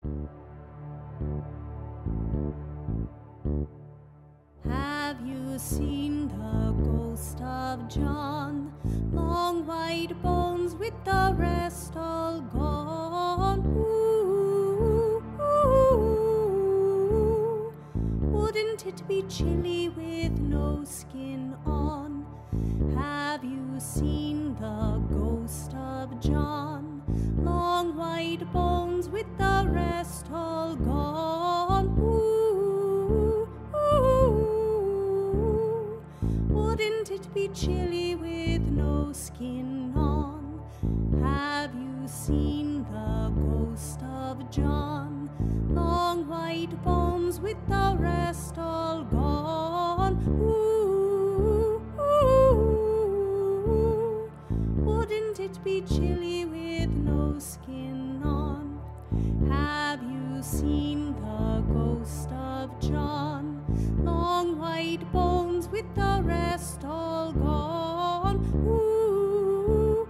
Have you seen the ghost of John? Long white bones with the rest all gone. Ooh, ooh. Wouldn't it be chilly with no skin on? Have you seen the ghost of John? Long white bones with the rest all gone. Ooh, ooh. Wouldn't it be chilly with no skin on? Have you seen the ghost of John? Long white bones with the rest all gone. Ooh, ooh. Wouldn't it be chilly with no skin on? Have you seen the ghost of John? Long white bones with the rest all gone. Ooh,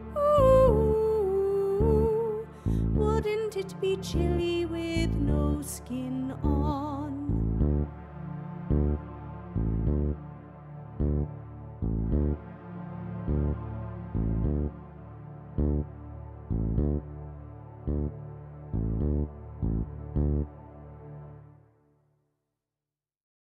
ooh. Wouldn't it be chilly with no skin on?